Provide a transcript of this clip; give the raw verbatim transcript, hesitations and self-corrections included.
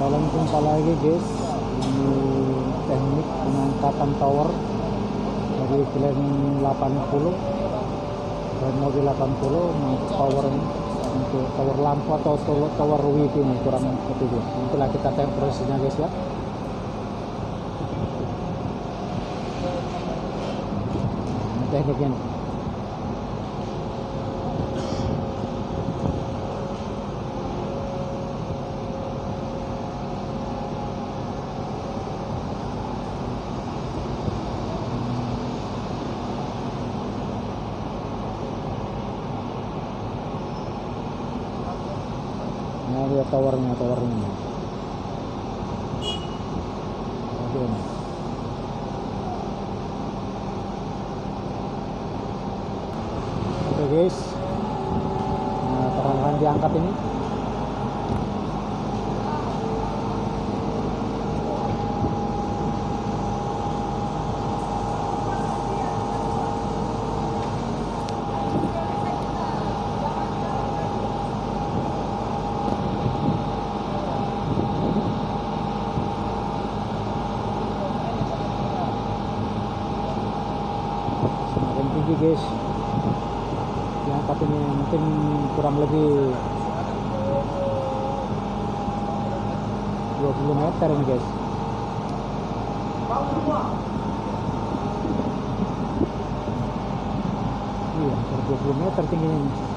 Jalan jumpa lagi guys. Ini teknik pengangkatan tower dari plan delapan puluh dan mobil delapan puluh tower ini untuk tower lampu atau tower wifi ini kurang lebih. Itulah kita tengok prosesnya guys ya. Ini tekniknya nih. Nah, dia towernya, towernya. Oke. Oke guys. Nah, perlahan diangkat ini. Semakin tinggi guys diangkat ini, mungkin kurang lebih dua puluh meter ini guys. Iya, dua puluh meter tingginya ini.